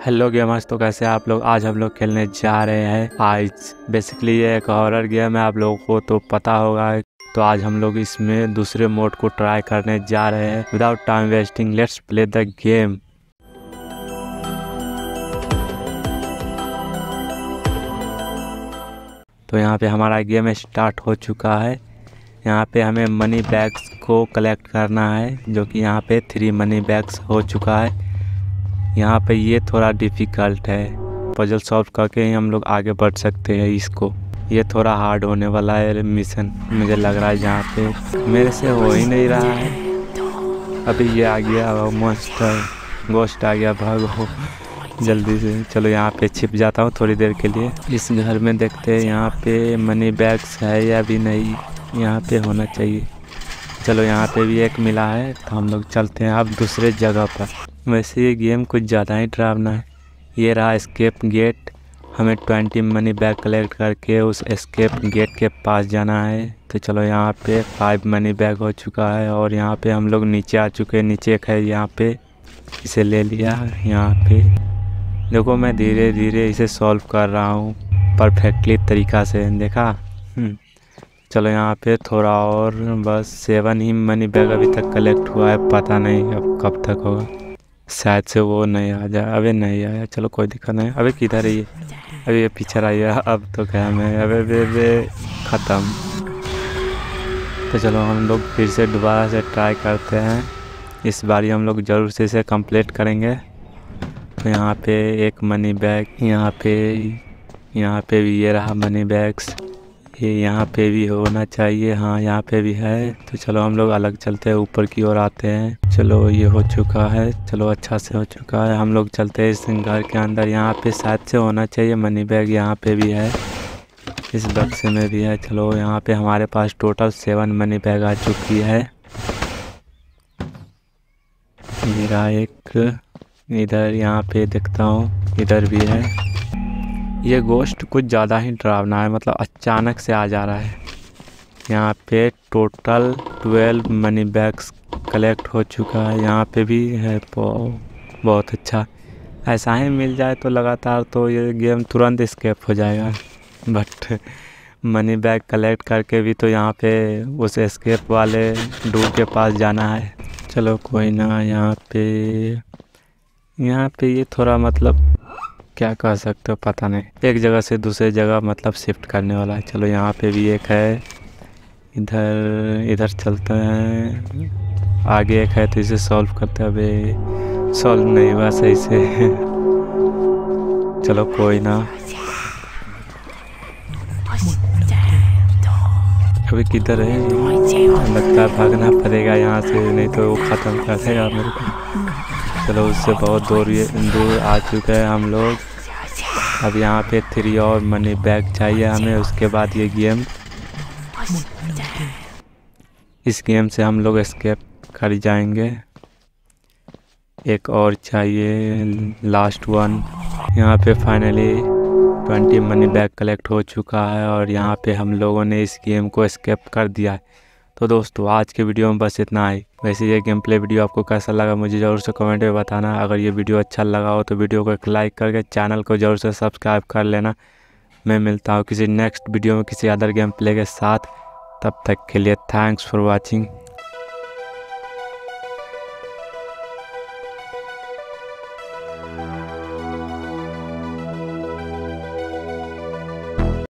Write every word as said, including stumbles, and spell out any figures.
Hello gamers, तो कैसे आप लोग। आज हम लोग खेलने जा रहे हैं आइज। बेसिकली ये एक हॉरर गेम है, आप लोगों को तो पता होगा। तो आज हम लोग इसमें दूसरे मोड को ट्राई करने जा रहे हैं। Without time wasting let's play the game. तो यहाँ पे हमारा गेम स्टार्ट हो चुका है। यहाँ पे हमें मनी बैग्स को कलेक्ट करना है, जो कि यहाँ पे थ्री मनी बैग्स हो चुका है। यहाँ पे ये थोड़ा डिफ़िकल्ट है, पजल सॉल्व करके ही हम लोग आगे बढ़ सकते हैं। इसको ये थोड़ा हार्ड होने वाला है मिशन, मुझे लग रहा है। जहाँ पे मेरे से हो ही नहीं रहा है। अभी ये आ गया मॉन्स्टर, गोस्ट आ गया, भागो जल्दी से। चलो यहाँ पे छिप जाता हूँ थोड़ी देर के लिए। इस घर में देखते हैं यहाँ पे मनी बैग्स है या भी नहीं। यहाँ पे होना चाहिए। चलो यहाँ पे भी एक मिला है, तो हम लोग चलते हैं अब दूसरे जगह पर। वैसे ये गेम कुछ ज़्यादा ही डरावना है। ये रहा एस्केप गेट। हमें ट्वेंटी मनी बैग कलेक्ट करके उस एस्केप गेट के पास जाना है। तो चलो यहाँ पे फाइव मनी बैग हो चुका है और यहाँ पे हम लोग नीचे आ चुके हैं। नीचे एक है, यहाँ पे इसे ले लिया। यहाँ पे देखो, मैं धीरे धीरे इसे सॉल्व कर रहा हूँ परफेक्टली तरीक़ा से, देखा। चलो यहाँ पे थोड़ा और, बस सेवन ही मनी बैग अभी तक कलेक्ट हुआ है। पता नहीं अब कब तक होगा, शायद से वो नहीं आ जाए। अबे नहीं आया, चलो कोई दिक्कत नहीं। अबे किधर है ये? अभी ये पीछे रही है। अब तो क्या मैं, अबे बे बे ख़त्म। तो चलो हम लोग फिर से दोबारा से ट्राई करते हैं। इस बारी हम लोग ज़रूर से इसे कंप्लीट करेंगे। तो यहाँ पे एक मनी बैग, यहाँ पे यहाँ पे भी ये रहा मनी बैग्स। ये यहाँ पे भी होना चाहिए, हाँ यहाँ पे भी है। तो चलो हम लोग अलग चलते हैं, ऊपर की ओर आते हैं। चलो ये हो चुका है, चलो अच्छा से हो चुका है। हम लोग चलते हैं इस घर के अंदर। यहाँ पे शायद से होना चाहिए मनी बैग, यहाँ पे भी है, इस बक्से में भी है। चलो यहाँ पे हमारे पास टोटल सेवन मनी बैग आ चुकी है। मेरा एक इधर, यहाँ पे देखता हूँ इधर भी है। ये गोश्त कुछ ज़्यादा ही डरावना है, मतलब अचानक से आ जा रहा है। यहाँ पे total twelve money bags collect हो चुका है। यहाँ पे भी है, बहुत अच्छा। ऐसा ही मिल जाए तो लगातार, तो ये गेम तुरंत एस्केप हो जाएगा। बट मनी बैग कलेक्ट करके भी तो यहाँ पे उस एस्केप वाले डूब के पास जाना है। चलो कोई ना। यहाँ पे यहाँ पे ये थोड़ा, मतलब क्या कह सकते हो, पता नहीं, एक जगह से दूसरे जगह मतलब शिफ्ट करने वाला है। चलो यहाँ पे भी एक है, इधर इधर चलते हैं। आगे एक है, तो इसे सॉल्व करते हैं। अबे सॉल्व नहीं हुआ सही से। चलो कोई ना। अभी किधर है? लगता है भागना पड़ेगा यहाँ से, नहीं तो वो ख़त्म कर देगा मेरे को। चलो उससे बहुत दूर दूर आ चुके हैं हम लोग। अब यहाँ पे थ्री और मनी बैग चाहिए हमें। उसके बाद ये गेम, इस गेम से हम लोग एस्केप कर जाएंगे। एक और चाहिए, लास्ट वन। यहाँ पे finally twenty money bag collect हो चुका है और यहाँ पे हम लोगों ने इस गेम को एस्केप कर दिया है। तो दोस्तों आज के वीडियो में बस इतना ही। वैसे ये गेम प्ले वीडियो आपको कैसा लगा मुझे ज़रूर से कमेंट में बताना। अगर ये वीडियो अच्छा लगा हो तो वीडियो को एक लाइक करके चैनल को ज़रूर से सब्सक्राइब कर लेना। मैं मिलता हूँ किसी नेक्स्ट वीडियो में किसी अदर गेम प्ले के साथ। तब तक के लिए थैंक्स फॉर वॉचिंग।